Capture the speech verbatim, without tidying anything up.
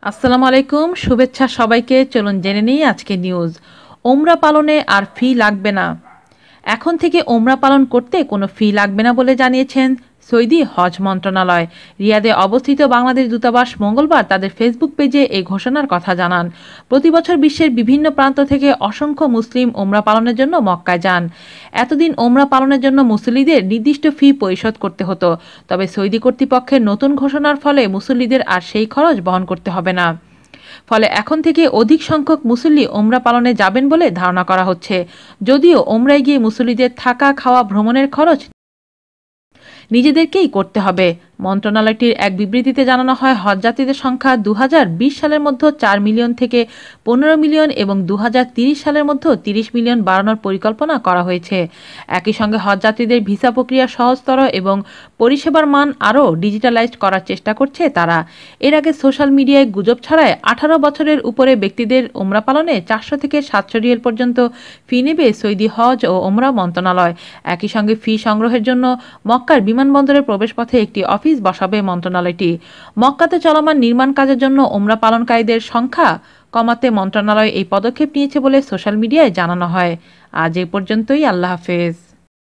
আসসালামু আলাইকুম, শুভেচ্ছা সবাইকে। চলুন জেনে নিই আজকে নিউজ। ওমরা পালনে আর ফি লাগবে না। এখন থেকে ওমরা পালন করতে কোনো ফি লাগবে না বলে জানিয়েছেন সৌদি হজ মন্ত্রণালয়। রিয়াদে অবস্থিত বাংলাদেশ দূতাবাস মঙ্গলবার তাদের ফেসবুক পেজে এই ঘোষণার কথা জানান। প্রতিবছর বিশ্বের বিভিন্ন প্রান্ত থেকে অসংখ্য মুসলিম ওমরা পালনের জন্য মক্কায় যান। এতদিন ওমরা পালনের জন্য মুসল্লিদের নির্দিষ্ট ফি পরিশোধ করতে হতো, তবে সৌদি কর্তৃপক্ষের নতুন ঘোষণার ফলে মুসল্লিদের আর সেই খরচ বহন করতে হবে না। ফলে এখন থেকে অধিক সংখ্যক মুসল্লি ওমরা পালনে যাবেন বলে ধারণা করা হচ্ছে। যদিও ওমরায় গিয়ে মুসল্লিদের থাকা, খাওয়া, ভ্রমণের খরচ নিজেদেরকেই করতে হবে। মন্ত্রণালয়টির এক বিবৃতিতে জানানো হয়, হজযাত্রীদের সংখ্যা দু হাজার বিশ সালের মধ্যে চার মিলিয়ন থেকে পনেরো মিলিয়ন এবং দু হাজার তিরিশ সালের মধ্যে তিরিশ মিলিয়ন বাড়ানোর পরিকল্পনা করা হয়েছে। একই সঙ্গে হজযাত্রীদের ভিসা প্রক্রিয়া সহজতর এবং পরিষেবার মান আরও ডিজিটালাইজড করার চেষ্টা করছে তারা। এর আগে সোশ্যাল মিডিয়ায় গুজব ছড়ায় আঠারো বছরের উপরে ব্যক্তিদের ওমরা পালনে চারশো থেকে সাতশো রিয়াল পর্যন্ত ফি নেবে সৌদি হজ ও ওমরা মন্ত্রণালয়। একই সঙ্গে ফি সংগ্রহের জন্য মক্কার বিমানবন্দরের প্রবেশপথে একটি অফিস বসাবে মন্ত্রণালয়টি। মক্কাতে চলমান নির্মাণ কাজের জন্য ওমরা পালনকারীদের সংখ্যা কমাতে মন্ত্রণালয় এই পদক্ষেপ নিয়েছে বলে সোশ্যাল মিডিয়ায় জানানো হয়। আজ এ পর্যন্তই। আল্লাহ হাফেজ।